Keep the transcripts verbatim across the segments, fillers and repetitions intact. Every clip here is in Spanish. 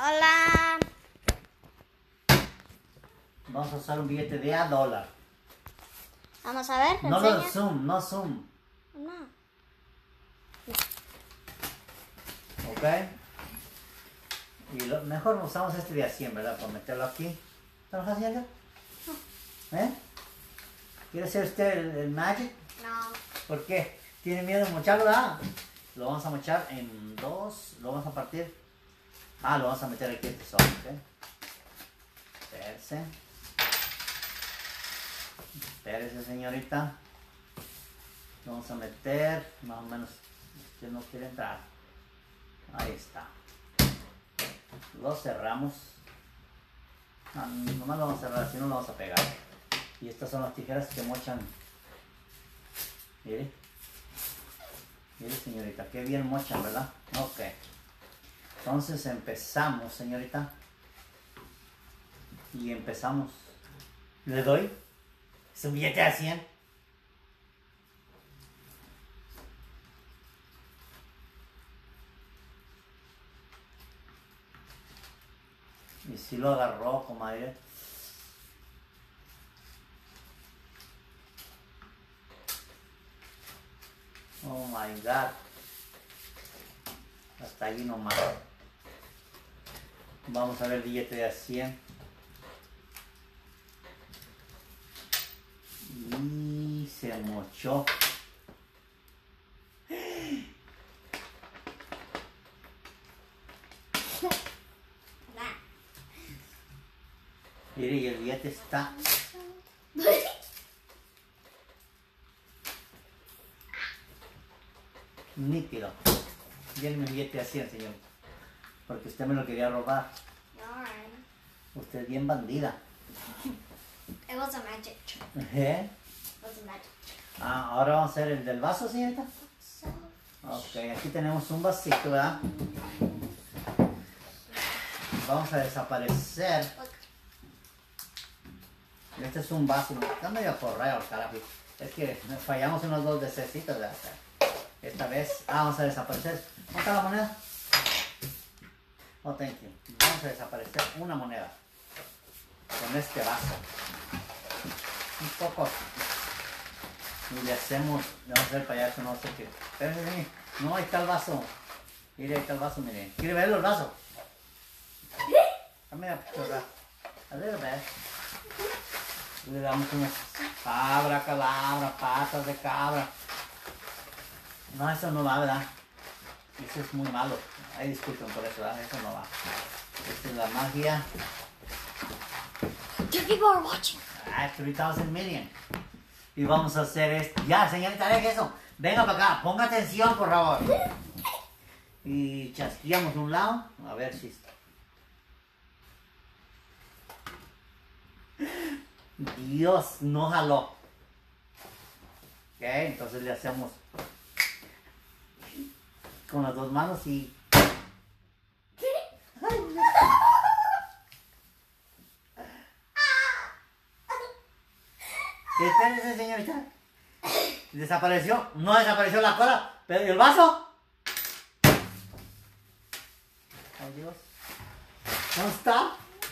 Hola. Vamos a usar un billete de a dólar. Vamos a ver. No lo enseña. zoom, no zoom. No. ¿Ok? Y lo, mejor usamos este de a cien, ¿verdad? Por meterlo aquí. ¿Estás haciendo? ¿Eh? ¿Quiere hacer usted el, el magic? No. ¿Por qué? ¿Tiene miedo de mocharlo? Ah, lo vamos a mochar en dos. Lo vamos a partir. Ah, lo vamos a meter aquí este solo, ¿ok? Espérese. Espérese, señorita. Lo vamos a meter. Más o menos. Usted no quiere entrar. Ahí está. Lo cerramos. No, nomás lo vamos a cerrar, así no lo vamos a pegar. Y estas son las tijeras que mochan. Mire. Mire, señorita, qué bien mochan, ¿verdad? Ok. Entonces empezamos, señorita. Y empezamos. ¿Le doy? Es un billete de cien. Y si lo agarró, comadre. Oh my God. Hasta allí nomás. Vamos a ver el billete de a cien. Y se mochó. Mire, y el billete está nítido. Denme un billete de cien, señor. Porque usted me lo quería robar. No. Usted es bien bandida. It was a magic trick. ¿Eh? It was a magic trick. Ah, ahora vamos a hacer el del vaso, señorita. So, Ok, aquí tenemos un vasito, ¿verdad? Vamos a desaparecer. look. Este es un vaso. Está medio correo, carajo. Es que nos fallamos unos dos dececitos, ¿verdad? Esta vez, ah, vamos a desaparecer. ¿Dónde está la moneda? Oh, thank you. Vamos a desaparecer una moneda con este vaso. Un poco. Y le hacemos, le vamos a hacer el payaso, no sé qué. Espérense, no, ahí está el vaso. Mire, ahí está el vaso, mire. ¿Quiere verlo el vaso? A ver, a little bit. Le damos unas cabra, calabra, patas de cabra. No, eso no va, ¿verdad? Eso es muy malo. Ay, disculpen por eso, ¿verdad? Eso no va. Esta es la magia. Two people are watching. Ah, tres mil million. Y vamos a hacer esto. Ya, señorita, deje eso. Venga para acá, ponga atención, por favor. Y chasqueamos un lado. A ver si... Dios, no jaló. Ok, entonces le hacemos con las dos manos y... Espérense, señorita. Desapareció. No desapareció la cola, pero ¿y el vaso? Ay, Dios. ¿Dónde está?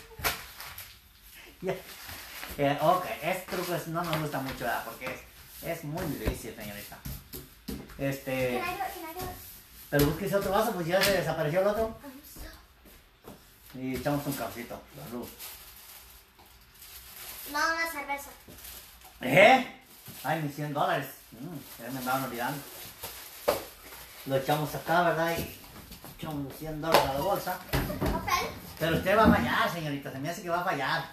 Ya. Eh, ok, este truco es- no me gusta mucho, ¿verdad? Porque es, es muy difícil, señorita. Este... Can I do it? Can I do it? Pero búsquese otro vaso, pues ya se desapareció el otro. I'm so... Y echamos un cafecito. Salud. No, una cerveza. ¿Eh? Ay, mis cien dólares. Mm, ya me andaban olvidando. Lo echamos acá, ¿verdad? Y echamos cien dólares a la bolsa. Papel. Pero usted va a fallar, señorita. Se me hace que va a fallar.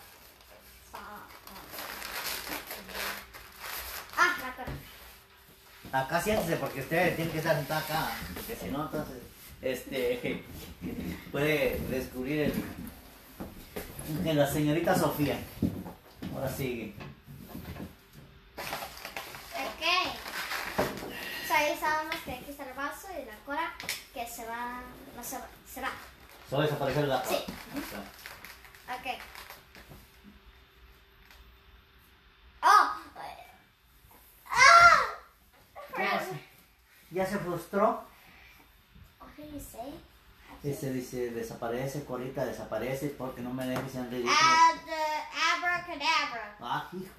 Ah, la cola. Acá siéntese porque usted tiene que estar sentado acá. Porque si no, entonces, este, puede descubrir el, de la señorita Sofía. Ahora sigue. Ok. So, ahí sabemos que aquí está el vaso y la cola que se va. No se va. Se va. Solo desapareció el gato. Sí. Ok. Oh. Ah. ¿Qué hace? ¿Ya se frustró? What did you say? Ese dice, desaparece, Corita, desaparece porque no me dejes en ridículo. Ad, uh, abracadabra. Ah, hijo.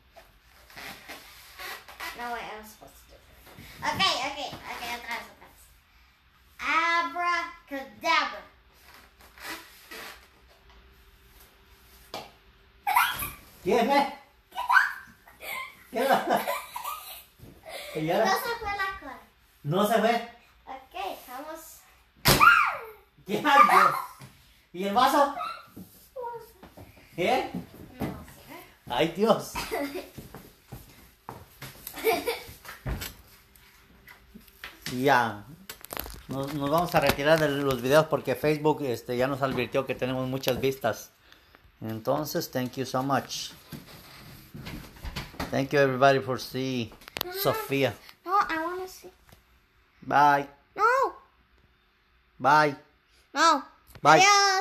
No, wait, I was supposed to do it. Okay, okay, okay, otra vez, otra vez. Abracadabra. ¿Quién es? ¿Qué pasa? ¿Y No ahora? se fue la cora. No se ve. Ok, vamos. ¿Qué hago? ¿Y el vaso? ¿Qué? No sé. Ay, Dios. Ya. Nos, nos vamos a retirar de los videos porque Facebook este, ya nos advirtió que tenemos muchas vistas. Entonces, thank you so much. Thank you everybody for seeing Sofía. No, I want to see. Bye. No, Bye. no. Bye. Adiós.